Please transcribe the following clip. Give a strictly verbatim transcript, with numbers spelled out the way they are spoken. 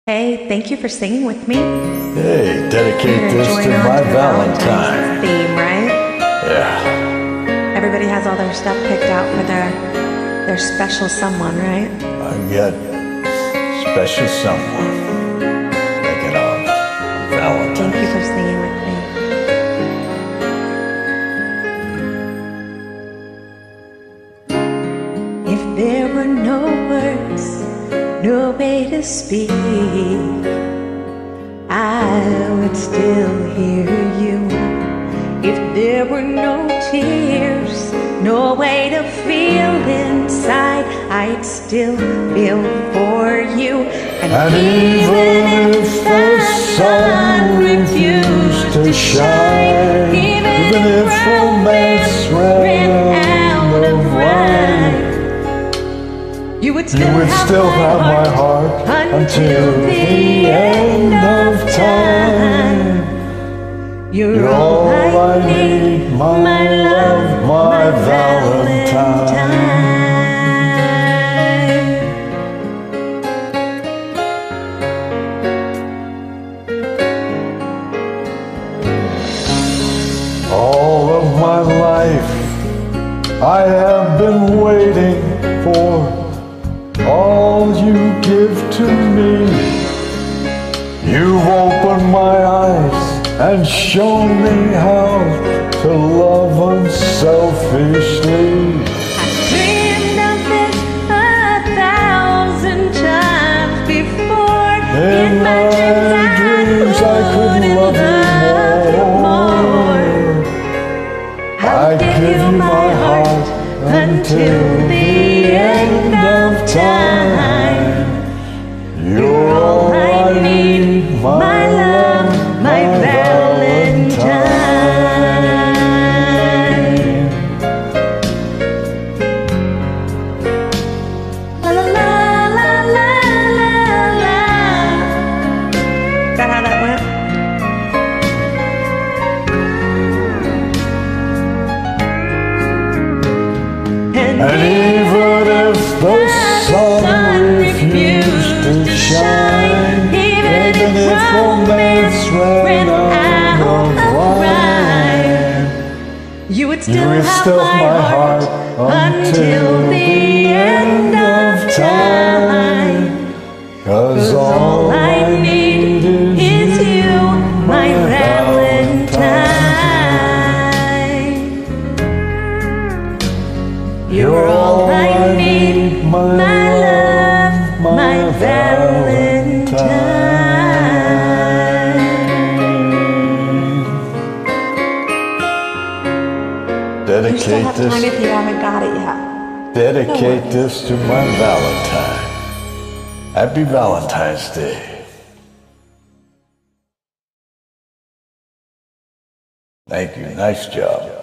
Hey, thank you for singing with me. Hey, dedicate this to my Valentine. Theme, right? Yeah. Everybody has all their stuff picked out for their their special someone, right? I got special someone. Thinking of Valentine. Thank you for singing with me. If there were no words, no way to speak, I would still hear you. If there were no tears, no way to feel inside, I'd still feel for you. And, and even if the sun refused to shine, even if romance ran out of rhyme, you would still, you would have, still my have heart my heart until the end of time. You're, You're all I need, my, my love, my, my Valentine. Valentine. All of my life I have been waiting for all you give to me. You've opened my eyes and shown me how to love unselfishly. I've dreamed of this a thousand times before. In, In my, my dreams, I, I couldn't love, love you more. I'll I give you my heart until the end of time. You're all I need, my love, my Valentine. La la la la la la la. Is that how that went? And, and even if the sun refused to shine, even if romance ran out of rhyme, you would still, you would have, still my, my heart, heart until the end of time. 'Cause all I need is you, my Valentine. You're all I need, my love, my Valentine. Dedicate you still have this. time if you haven't got it yet. Dedicate this to my Valentine. Happy Valentine's Day. Thank you. Nice job.